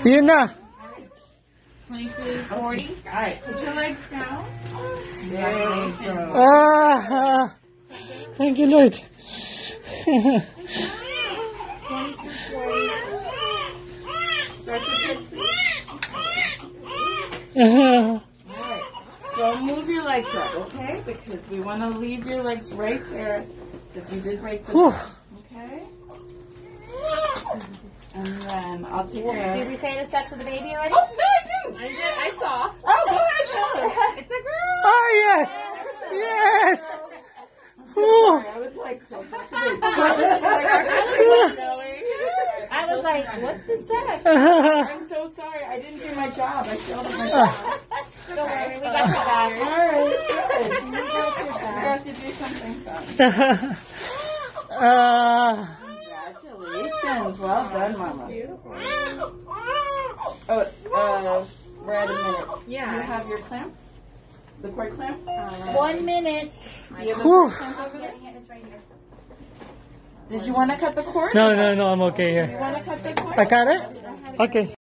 Yana. 22:40. All right, put your legs down. There you go. Thank you, Lord. 22:40. Start to kick, please. Uh-huh. All right. Don't move your legs up, okay? Because we want to leave your legs right there because we did break the bone, okay? And then I'll take care Did of we say the steps of the baby already? Oh, no, I didn't. I saw. Oh, go ahead, tell her. It's a girl. Oh, yes. Yes. Sorry, I was like, don't touch the baby. I was like, what's the step? I'm so sorry. I didn't do my job. I failed at my job. Don't worry, we got your back. All right, good. We got to do something fun. Congratulations. Well done, Mama. Beautiful. Oh, we're at a minute. Yeah. Do you have your clamp? The cord clamp? 1 minute. Do you have the cord clamp over there? Did you want to cut the cord? No, I'm okay You here. want to cut the cord? I got it? Okay.